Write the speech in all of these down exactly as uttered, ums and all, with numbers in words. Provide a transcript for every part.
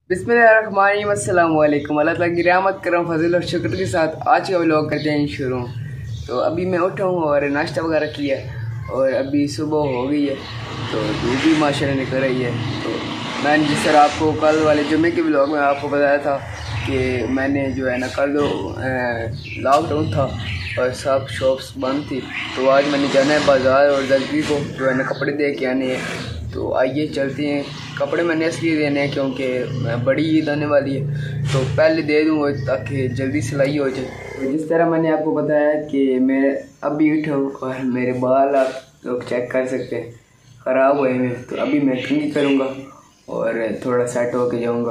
बिस्मिल्लाहिर्रहमानिर्रहीम अस्सलाम वालेकुम। अल्लाह ताला की रहमत करम फजल और शुक्र के साथ आज का व्लॉग करते हैं शुरू। तो अभी मैं उठा हूँ और नाश्ता वगैरह किया और अभी सुबह हो गई है तो धूप भी माशाल्लाह निकल रही है। तो मैंने जिस तरह आपको कल वाले जुम्मे के व्लॉग में आपको बताया था कि मैंने जो है ना कल लॉकडाउन था और सब शॉप्स बंद थी, तो आज मैंने जाना है बाज़ार और जल्दी को जो है ना कपड़े दे के आने हैं। तो आइए चलते हैं। कपड़े मैंने इसलिए देने हैं क्योंकि बड़ी ईद आने वाली है, तो पहले दे दूँगा ताकि जल्दी सिलाई हो जाए। जिस तरह मैंने आपको बताया कि मैं अभी उठा हूँ और मेरे बाल आप लोग चेक कर सकते हैं ख़राब हुए हैं, तो अभी मैं कंघी करूँगा और थोड़ा सेट होके जाऊँगा।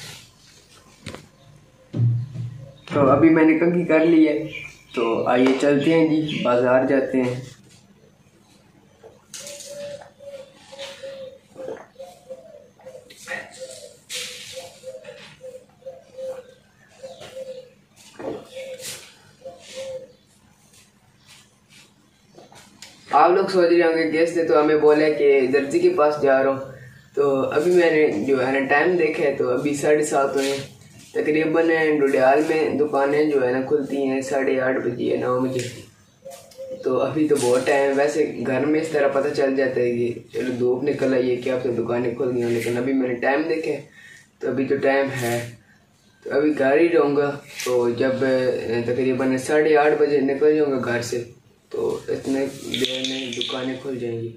तो अभी मैंने कंघी कर ली है, तो आइए चलते हैं जी, बाज़ार जाते हैं। आप लोग सोच रहे होंगे गेस्ट थे तो हमें बोले कि दर्जी के पास जा रहा हूँ। तो अभी मैंने जो है ना टाइम देखा है तो अभी साढ़े सात हुए हैं तकरीबन। डुडियाल में दुकानें जो है ना खुलती हैं साढ़े आठ बजे या नौ बजे, तो अभी तो बहुत टाइम। वैसे घर में इस तरह पता चल जाता है कि चलो धूप निकल आई है कि अब तो दुकानें खुल गई हैं, लेकिन अभी मैंने टाइम देखे तो अभी तो टाइम है, तो अभी घर ही रहूँगा। तो जब तकरीबन साढ़े आठ बजे निकल जाऊँगा घर से तो इतने देर में दुकानें खुल जाएंगी।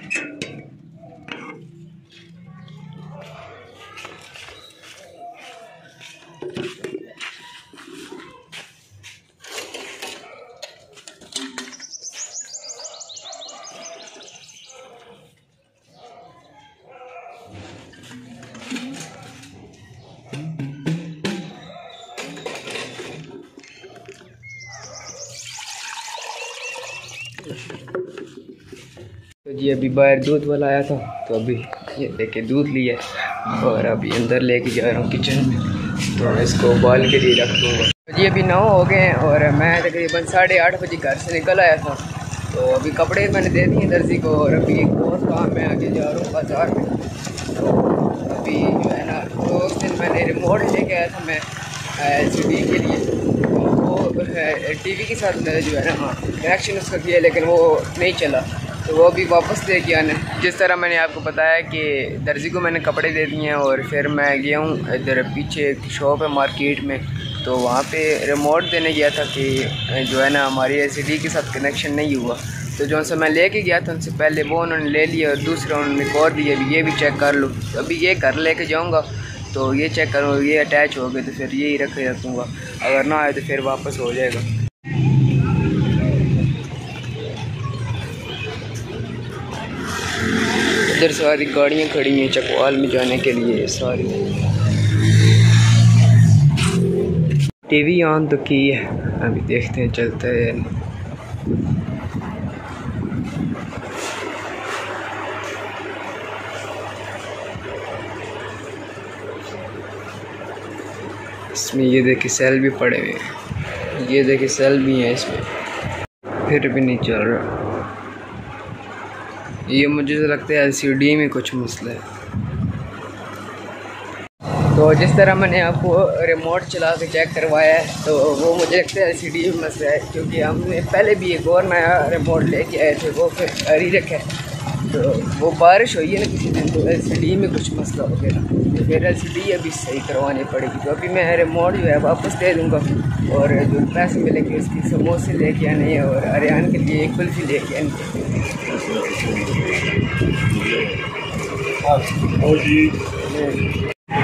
तो जी अभी बाहर दूध वाला आया था, तो अभी ये लेके दूध लिया और अभी अंदर लेके जा रहा हूँ किचन में, तो इसको उबाल के लिए रख दूँगा। तो जी अभी नौ हो गए हैं और मैं तकरीबन साढ़े आठ बजे घर से निकल आया था। तो अभी कपड़े मैंने दे दिए दर्जी को और अभी एक और काम में आगे जा रहा हूँ बाज़ार में। तो अभी जो है ना तो उस दिन मैंने रिमोट लेके आया था मैं एल सी डी के लिए, तो वो टी वी के साथ जो है ना हाँ कनेक्शन उसका किया लेकिन वो नहीं चला, तो वो भी वापस दे के आना। जिस तरह मैंने आपको बताया कि दर्जी को मैंने कपड़े दे दिए हैं और फिर मैं गया हूँ इधर पीछे एक शॉप है मार्केट में, तो वहाँ पे रिमोट देने गया था कि जो है ना हमारी एल सी डी के साथ कनेक्शन नहीं हुआ। तो जो सा मैं लेके गया था उनसे पहले वो उन्होंने ले लिया और दूसरा उन्होंने एक और दिया, ये भी चेक कर लो। तो अभी ये घर लेके जाऊँगा तो ये चेक करूँगा, ये अटैच हो गए तो फिर यही रख रखूँगा, अगर ना आए तो फिर वापस हो जाएगा। इधर सारी गाड़ियाँ खड़ी हैं चकवाल में जाने के लिए सारी। टीवी ऑन तो की है, अभी देखते हैं चलता है। इसमें ये देखिए सेल भी पड़े हुए हैं, ये देखिए सेल भी हैं इसमें, फिर भी नहीं चल रहा। ये मुझे तो लगता है एल सी डी में कुछ मसला है। तो जिस तरह मैंने आपको रिमोट चला के चेक करवाया है तो वो मुझे लगता है एल सी डी में मसला है, क्योंकि हमने पहले भी एक और नया रिमोट लेके आए थे, वो फिर घर ही रखा है। तो वो बारिश हुई है ना किसी दिन, तो एल सी डी में कुछ मसला हो गया, तो फिर एल सी डी अभी सही करवानी पड़ेगी। तो अभी मैं रिमोट जो है वापस दे दूँगा और जो पैसे मिलेंगे उसकी समोसे लेके आने हैं और अरियान के लिए एक कुल्फ़ी लेके आनी है।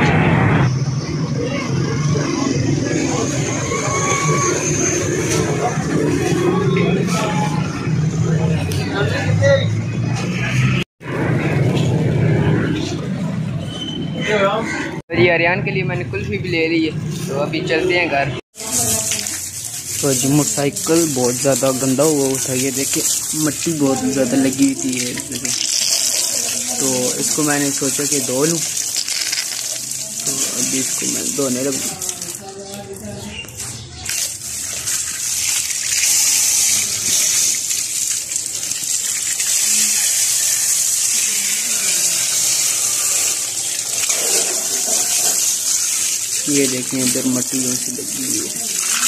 जी अरियान के लिए मैंने कुल्फ़ी भी ले ली है, तो अभी चलते हैं घर। तो जी मोटरसाइकिल बहुत ज़्यादा गंदा हुआ था, ये देखिए मिट्टी बहुत ज़्यादा लगी हुई थी है, तो इसको मैंने सोचा कि धो लूँ, तो अभी इसको मैं धोने लगूँ। ये देखें इधर मट्टी से लगी हुई है।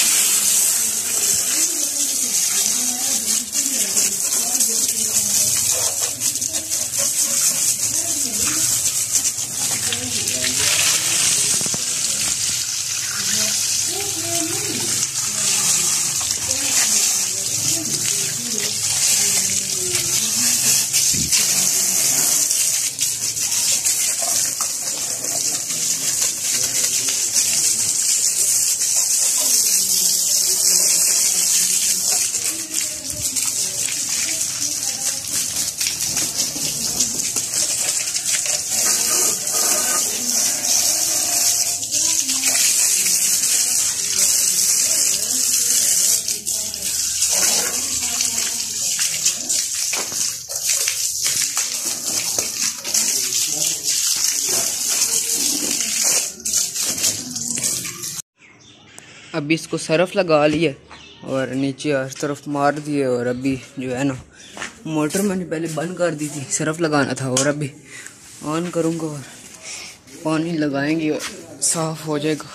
अभी इसको सरफ लगा लिया और नीचे हर तरफ मार दिए और अभी जो है ना मोटर मैंने पहले बंद कर दी थी, सरफ लगाना था और अभी ऑन करूँगा और पानी लगाएंगे और साफ़ हो जाएगा।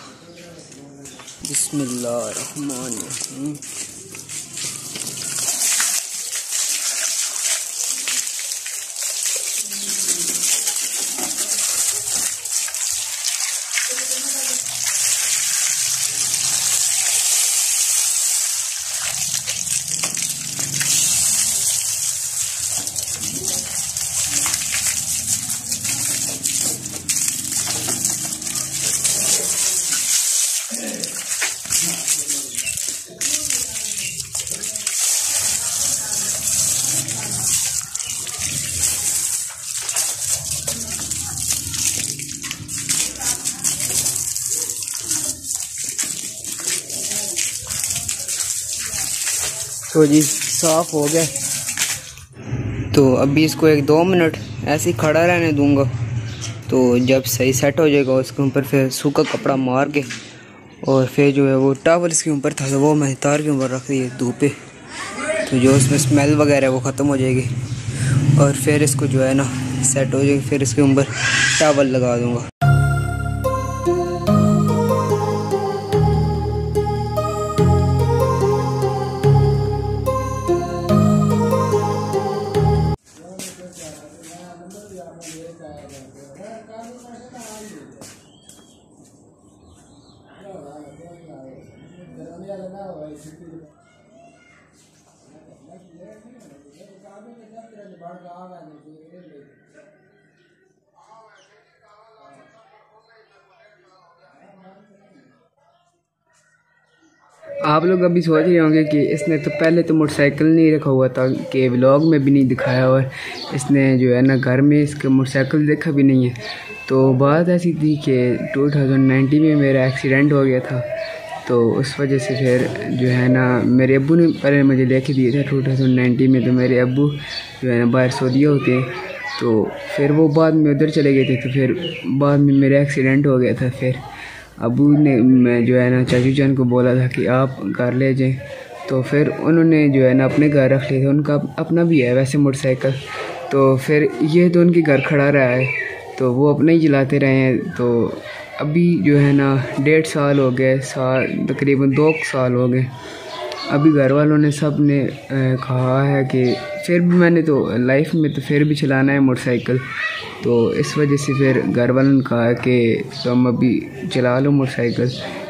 बिस्मिल्लाहिर्रहमानिर्रहीम। तो जी साफ़ हो गया। तो अभी इसको एक दो मिनट ऐसे ही खड़ा रहने दूंगा। तो जब सही सेट हो जाएगा उसके ऊपर फिर सूखा कपड़ा मार के और फिर जो है वो टॉवल इसके ऊपर था तो वो मैं तार के ऊपर रख दी धूप पे, तो जो उसमें स्मेल वगैरह वो ख़त्म हो जाएगी और फिर इसको जो है ना सेट हो जाएगी। फिर इसके ऊपर टॉवल लगा दूँगा। आप लोग अभी सोच रहे होंगे कि इसने तो पहले तो मोटरसाइकिल नहीं रखा हुआ था कि व्लॉग में भी नहीं दिखाया और इसने जो है ना घर में इसका मोटरसाइकिल देखा भी नहीं है। तो बात ऐसी थी कि टू थाउजेंड नाइनटीन में मेरा एक्सीडेंट हो गया था, तो उस वजह से फिर जो है ना मेरे अब्बू ने पहले मुझे लेके दिए थे टू थाउजेंड नाइनटीन में। तो मेरे अब्बू जो है ना बाहर सऊदी होते हैं, तो फिर वो बाद में उधर चले गए थे। तो फिर बाद में मेरा एक्सीडेंट हो गया था। फिर अबू ने मैं जो है ना चाचू जान को बोला था कि आप घर ले जाएं, तो फिर उन्होंने जो है ना अपने घर रख लिया था। उनका अपना भी है वैसे मोटरसाइकिल, तो फिर ये तो उनके घर खड़ा रहा है, तो वो अपने ही चलाते रहे हैं। तो अभी जो है ना डेढ़ साल हो गए, साल तकरीबन दो साल हो गए। अभी घर वालों ने सब ने कहा है कि फिर भी मैंने तो लाइफ में तो फिर भी चलाना है मोटरसाइकिल, तो इस वजह से फिर घर वालों ने कहा कि तुम अभी चला लो मोटरसाइकिल,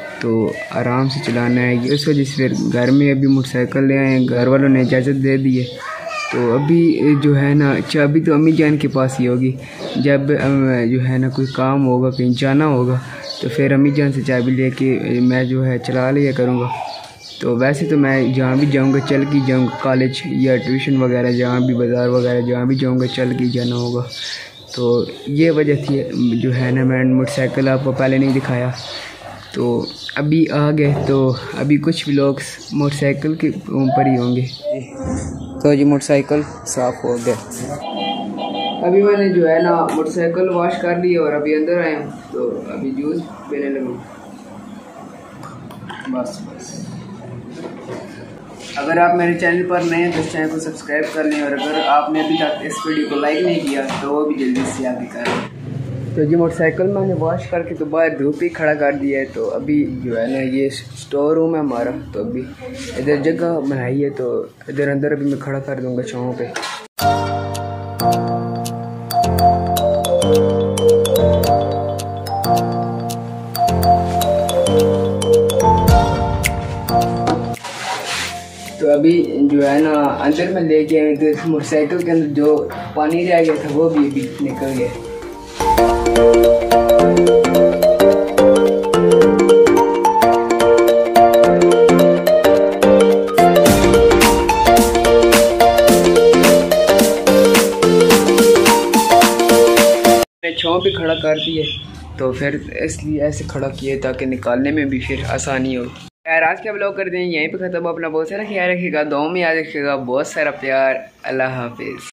तो आराम से चलाना है। इस वजह से फिर घर में अभी मोटरसाइकिल ले आए, घर वालों ने इजाज़त दे दी है। तो अभी जो है ना चाबी तो अम्मी जान के पास ही होगी। जब जो है ना कोई काम होगा, कहीं जाना होगा, तो फिर अम्मी जान से चाबी लेके मैं जो है चला लिया करूँगा। तो वैसे तो मैं जहाँ भी जाऊँगा चल के जाऊँगा, कॉलेज या ट्यूशन वगैरह जहाँ भी, बाज़ार वगैरह जहाँ भी जाऊँगा चल के जाना होगा। तो ये वजह थी जो है ना मैंने मोटरसाइकिल आपको पहले नहीं दिखाया, तो अभी आ गए। तो अभी कुछ व्लॉग्स मोटरसाइकिल के ऊपर ही होंगे। तो जी मोटरसाइकिल साफ़ हो गया। अभी मैंने जो है ना मोटरसाइकिल वॉश कर ली और अभी अंदर आया हूँ, तो अभी जूस पीने लगा। बस बस अगर आप मेरे चैनल पर नए हैं तो इस चैनल को सब्सक्राइब कर लें, और अगर आपने अभी तक इस वीडियो को लाइक नहीं किया तो वो भी जल्दी से आगे करें। तो जी मोटरसाइकिल मैंने वॉश करके तो बाहर धूप ही खड़ा कर दिया है। तो अभी जो है ना ये स्टोर रूम है हमारा, तो अभी इधर जगह बनाई है तो इधर अंदर अभी मैं खड़ा कर दूंगा छाँव पे। तो अभी जो है ना अंदर में लेके आए तो इस मोटरसाइकिल के अंदर जो पानी रह गया था वो भी अभी निकल गया। छाँव पे खड़ा कर दिए तो फिर इसलिए ऐसे खड़ा किए ताकि निकालने में भी फिर आसानी हो। यार आज का ब्लॉग कर दें यहीं पे ख़त्म। अपना बहुत सारा ख्याल रखिएगा, दुआ में याद रखिएगा, बहुत सारा प्यार। अल्लाह हाफिज़।